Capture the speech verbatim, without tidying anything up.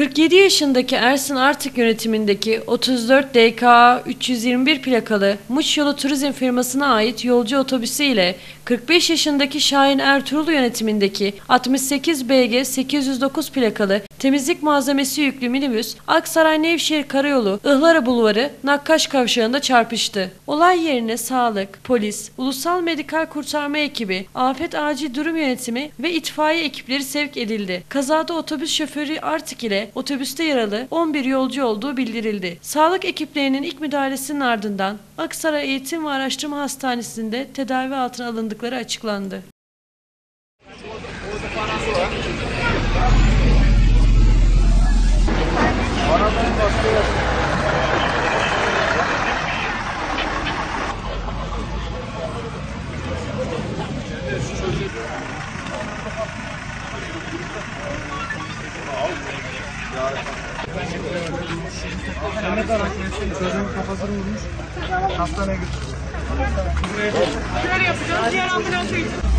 kırk yedi yaşındaki Ersin Artık yönetimindeki otuz dört D K üç yüz yirmi bir plakalı Muş Yolu Turizm firmasına ait yolcu otobüsü ile kırk beş yaşındaki Şahin Ertuğrul yönetimindeki altmış sekiz B G sekiz yüz dokuz plakalı temizlik malzemesi yüklü minibüs Aksaray Nevşehir Karayolu Ihlara Bulvarı Nakkaş Kavşağı'nda çarpıştı. Olay yerine sağlık, polis, ulusal medikal kurtarma ekibi, afet acil durum yönetimi ve itfaiye ekipleri sevk edildi. Kazada otobüs şoförü Artık ile otobüste yaralı on bir yolcu olduğu bildirildi. Sağlık ekiplerinin ilk müdahalesinin ardından Aksaray Eğitim ve Araştırma Hastanesi'nde tedavi altına alındıkları açıklandı. Ne kadar çocuğun kafasını vurmuş. Hastaneye götürdüm. Şöyle yapacağız. Diğer ambulansa gideceğiz.